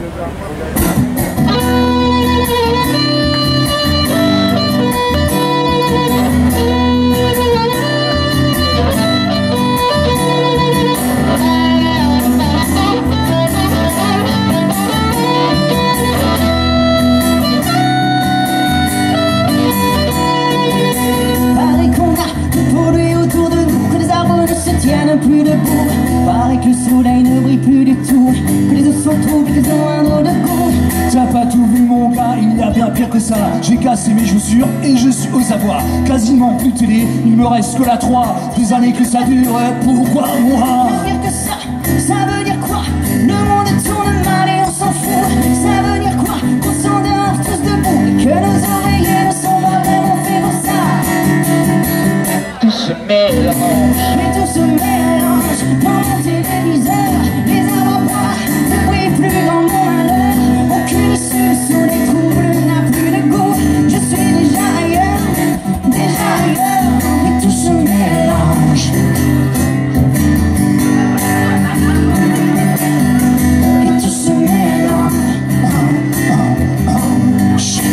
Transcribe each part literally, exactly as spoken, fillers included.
Plus debout, paraît que le soleil ne brille plus du tout, que les eaux sont troubles et qu'ils ont un drôle de goût. T'as pas tout vu mon gars, il y a bien pire que ça. J'ai cassé mes chaussures et je suis aux abois. Quasiment plus de télé, il me reste que la trois. Des années que ça dure, pourquoi moi? Pire que ça, ça veut dire quoi? Le monde tourne mal et on s'en fout. Ça veut dire quoi? Qu'on s'endort tous debout et que nos oreillers ne sont pas vraiment faits pour ça. Tout se mélange, mais tout se mélange dans mon téléviseur. Les avocats ne brillent plus dans mon malheur. Aucune issue sous les troubles n'a plus de goût. Je suis déjà ailleurs, déjà ailleurs, mais tout se mélange. Et tout se mélange. Oh, oh, oh, shit.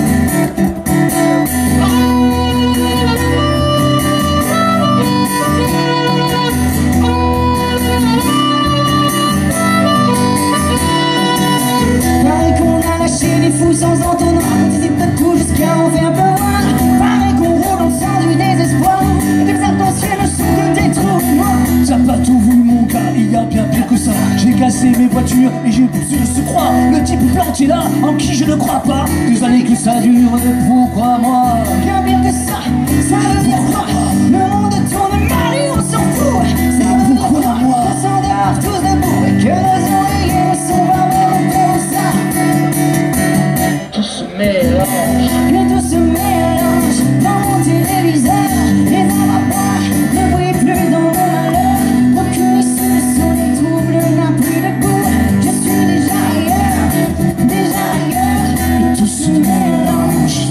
Fou sans entonnoir, on disait pas tout jusqu'à en faire peur. Pareil qu'on roule dans le sang du désespoir et que les arcs-en-ciel ne sont que des trous noirs. T'as pas tout vu mon gars, il y a bien pire que ça. J'ai cassé mes voitures et j'ai poussé le se croire. Le type planté là, en qui je ne crois pas. Des années que ça dure, pourquoi moi? Bien pire que ça, ça veut dire quoi? Le monde tourne mal et on s'en fout. Ça veut dire quoi? On s'endort tous debout et que nos oreillers ne sont pas même pour ça. tout se mélange. Et tout se mélange dans mon téléviseur. Les avocats ne brillent plus dans mon malheur. Aucune issue sous les troubles n'a plus de goût. Je suis déjà ailleurs, déjà ailleurs. Et tout se mélange.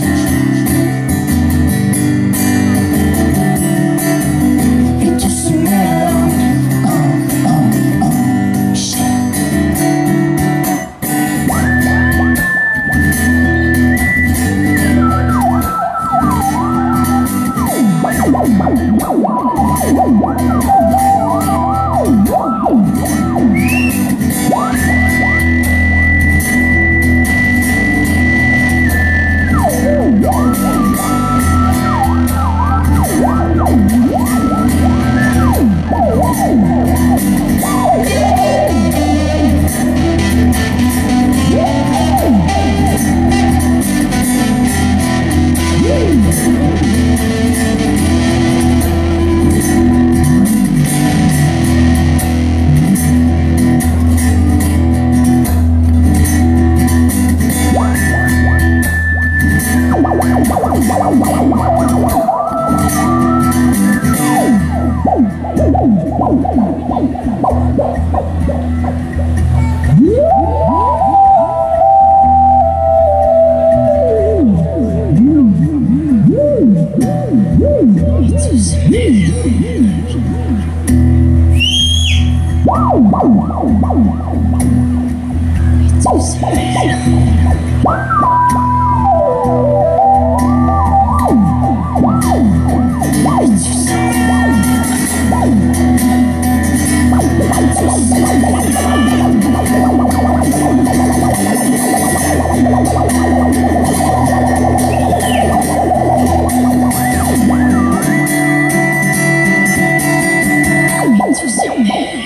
Et tout se mélange. Oh, oh, oh, shit.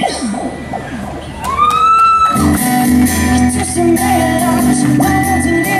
Just a man,